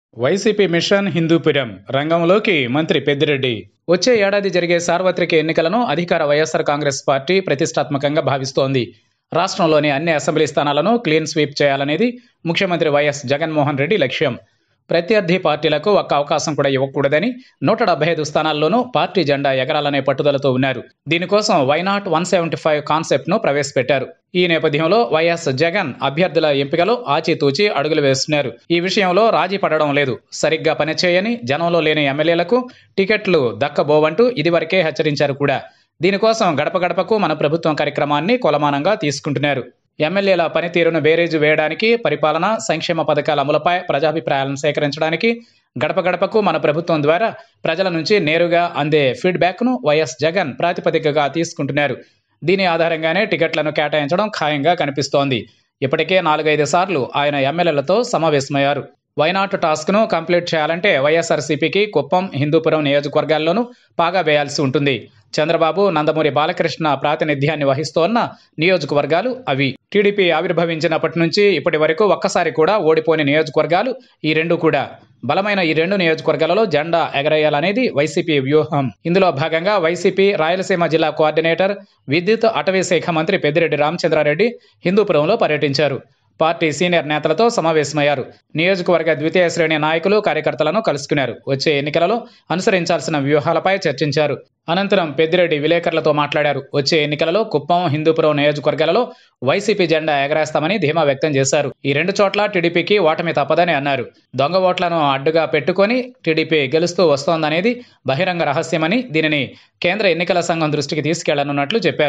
YCP machine Hindupuram రంగంలోకి మంత్రి పెద్దిరెడ్డి. వచ్చే ఏడాది జరిగే సార్వత్రిక ఎన్నికలను అధికార వైఎస్ఆర్ కాంగ్రెస్ పార్టీ ప్రతిష్టాత్మకంగా భావిస్తోంది. రాష్ట్రంలోని అన్ని అసెంబ్లీ స్థానాలను క్లీన్ స్వీప్ చేయాలనేది ముఖ్యమంత్రి వైఎస్ జగన్మోహన్ రెడ్డి లక్ష్యం. ప్రత్యర్థి పార్టీలకు ఒక్క అవకాశం కూడా ఇవ్వకూడదని 175 స్థానాల్లోనూ పార్టీ జెండా ఎగరాలనే పట్టుదలతో ఉన్నారు. దీనికోసం వైనాట్ 175 కాన్సెప్ట్ను ప్రవేశపెట్టారు. ఈ నేపథ్యంలో వైఎస్ జగన్ అభ్యర్థుల ఎంపికలో ఆచితూచి అడుగులు వేస్తున్నారు. ఈ విషయంలో రాజీ పడడం లేదు. సరిగ్గా పనిచేయని, జనంలో లేని ఎమ్మెల్యేలకు టికెట్లు దక్కబోవంటూ ఇదివరకే హెచ్చరించారు కూడా. దీనికోసం గడప గడపకు మన ప్రభుత్వం కార్యక్రమాన్ని కొలమానంగా తీసుకుంటున్నారు. ఎమ్మెల్యేల పనితీరును బేరీజు వేయడానికి, పరిపాలన, సంక్షేమ పథకాల అమలుపై ప్రజాభిప్రాయాలను సేకరించడానికి గడప గడపకు మన ప్రభుత్వం ద్వారా ప్రజల నుంచి నేరుగా అందే ఫీడ్బ్యాక్ను వైఎస్ జగన్ ప్రాతిపదికగా తీసుకుంటున్నారు. దీని ఆధారంగానే టికెట్లను కేటాయించడం ఖాయంగా కనిపిస్తోంది. ఇప్పటికే 4-5 సార్లు ఆయన ఎమ్మెల్యేలతో సమావేశమయ్యారు. వైనాట్ టాస్క్ను కంప్లీట్ చేయాలంటే వైఎస్ఆర్సీపీకి కుప్పం, హిందూపురం నియోజకవర్గాల్లోనూ పాగా వేయాల్సి ఉంటుంది. చంద్రబాబు, నందమూరి బాలకృష్ణ ప్రాతినిధ్యాన్ని వహిస్తోన్న నియోజకవర్గాలు అవి. టీడీపీ ఆవిర్భవించినప్పటి నుంచి ఇప్పటి వరకు ఒక్కసారి కూడా ఓడిపోయిన నియోజకవర్గాలు ఈ రెండు కూడా. బలమైన ఈ రెండు నియోజకవర్గాలలో జెండా ఎగరేయాలనేది వైసీపీ వ్యూహం. ఇందులో భాగంగా వైసీపీ రాయలసీమ జిల్లా కోఆర్డినేటర్, విద్యుత్, అటవీ శాఖ మంత్రి పెద్దిరెడ్డి రామచంద్రారెడ్డి హిందూపురంలో పర్యటించారు. పార్టీ సీనియర్ నేతలతో సమావేశమయ్యారు. నియోజకవర్గ ద్వితీయ శ్రేణి నాయకులు, కార్యకర్తలను కలుసుకున్నారు. వచ్చే ఎన్నికలలో అనుసరించాల్సిన వ్యూహాలపై చర్చించారు. అనంతరం పెద్దిరెడ్డి విలేకరులతో మాట్లాడారు. వచ్చే ఎన్నికలలో కుప్పం, హిందూపురం నియోజకవర్గాలలో వైసీపీ జెండా ఎగరేస్తామని ధీమా వ్యక్తం చేశారు. ఈ రెండు చోట్ల టీడీపీకి ఓటమి తప్పదని అన్నారు. దొంగ ఓట్లను అడ్డుగా పెట్టుకొని టీడీపీ గెలుస్తూ వస్తోందనేది బహిరంగ రహస్యమని, దీనిని కేంద్ర ఎన్నికల సంఘం దృష్టికి తీసుకెళ్లనున్నట్లు చెప్పారు.